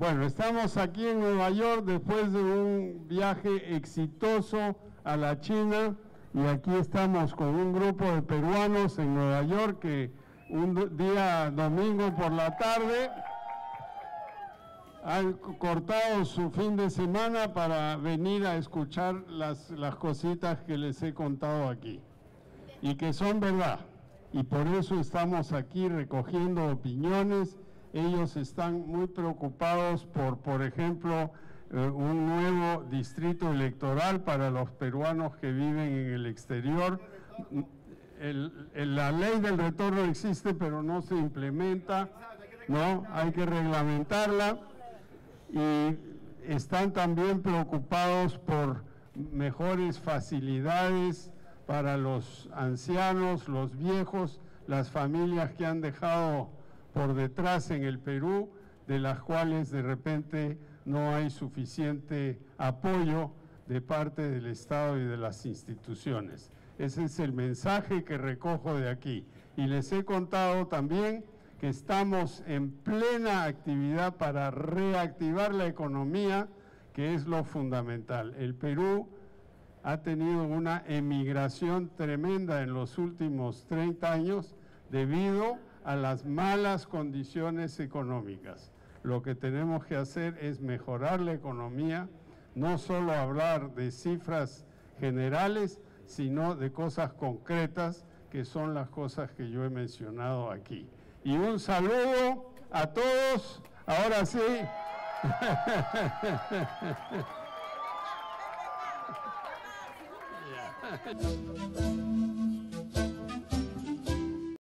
Bueno, estamos aquí en Nueva York después de un viaje exitoso a la China y aquí estamos con un grupo de peruanos en Nueva York que un día domingo por la tarde han cortado su fin de semana para venir a escuchar las cositas que les he contado aquí y que son verdad, y por eso estamos aquí recogiendo opiniones. Ellos están muy preocupados por ejemplo, un nuevo distrito electoral para los peruanos que viven en el exterior. La ley del retorno existe, pero no se implementa, ¿no? Hay que reglamentarla. Y están también preocupados por mejores facilidades para los ancianos, los viejos, las familias que han dejado por detrás en el Perú, de las cuales de repente no hay suficiente apoyo de parte del Estado y de las instituciones. Ese es el mensaje que recojo de aquí. Y les he contado también que estamos en plena actividad para reactivar la economía, que es lo fundamental. El Perú ha tenido una emigración tremenda en los últimos 30 años debido a las malas condiciones económicas. Lo que tenemos que hacer es mejorar la economía, no solo hablar de cifras generales, sino de cosas concretas, que son las cosas que yo he mencionado aquí. Y un saludo a todos, ahora sí. Yeah.